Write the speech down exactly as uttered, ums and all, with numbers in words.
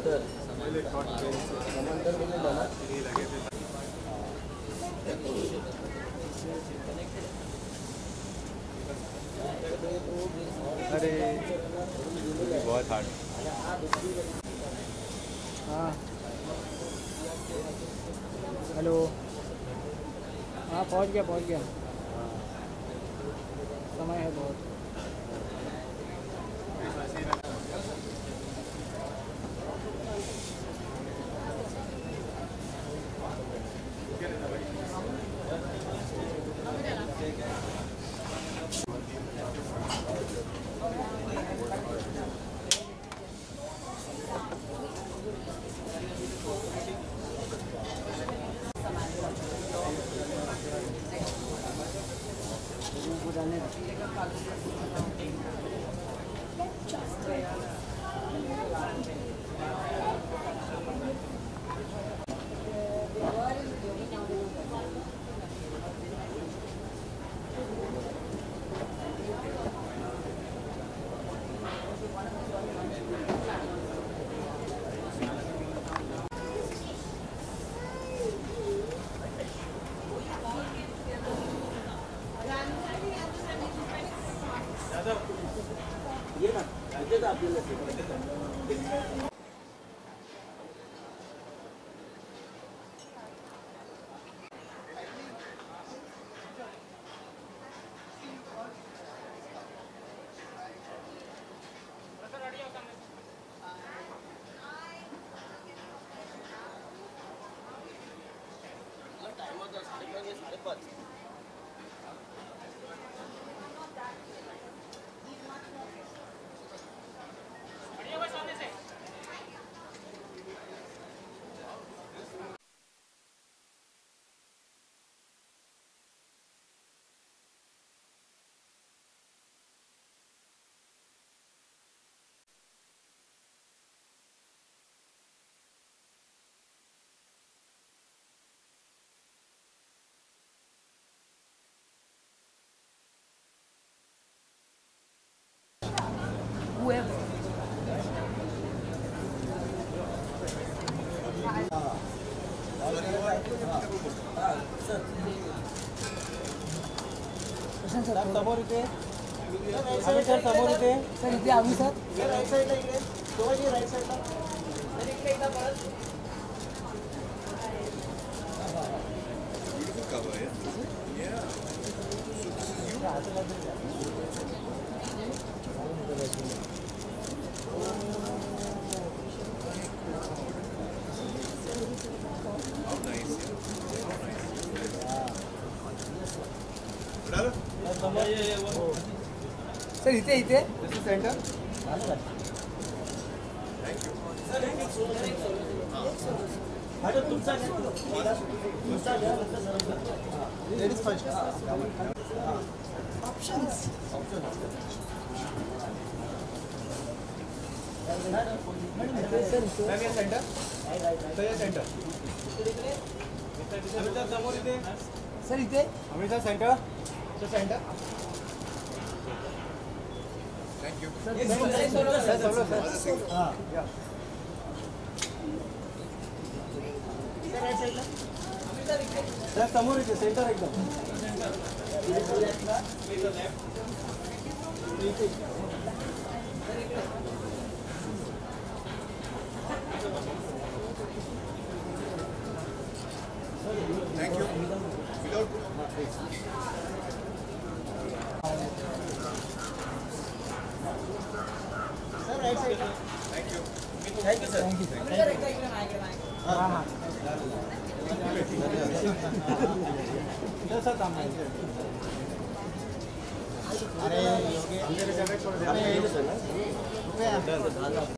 समंदर समंदर में डाला अरे बहुत हार्ड। हाँ हेलो। हाँ पहुँच गया पहुँच गया। समय है बहुत। ये ना ऐसे तो आप ले टाइम होता साढ़े पाँच साढ़े पाँच whoever. सर समोर इथे आम्ही सर समोर इथे सर इथे आम्ही सर राईट साईडला इकडे सोबत राईट साईडला सर इकडे एकदा परत cover, yeah? Yeah. So this is you? How nice, yeah. How nice. Sir इथे इथे This is center? Thank you. अरे तुमचा तुमचा ladies first options Maybe a center? So yeah, center. Amrita, समोर इथे. सर इथे Amrita, center. So center. Thank you. Sir sir sir हाँ sir समोर इथे सेंटर एकदम Thank you. Without. Sir right side Thank you. Thank you sir thank you हाँ हाँ sir काम अरे योगी